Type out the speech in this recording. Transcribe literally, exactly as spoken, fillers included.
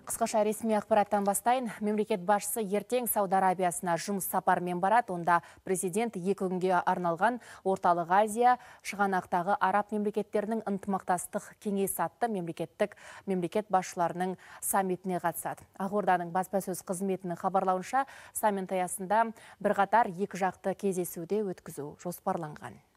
Қысқаша ресми ақпараттан бастайын. Мемлекет басшысы ертең Сауд Арабиясына жұмыс сапармен барады. Онда президент екі күнге арналған Орталық Азия, шығанақтағы араб мемлекеттерінің ынтымақтастық кеңесі атты мемлекеттік мемлекет басшыларының саммитіне қатысады. Ақорданың баспасөз қызметінің хабарлауынша, саммит аясында бірқатар екі жақты кездесуде өткізу жоспарланған.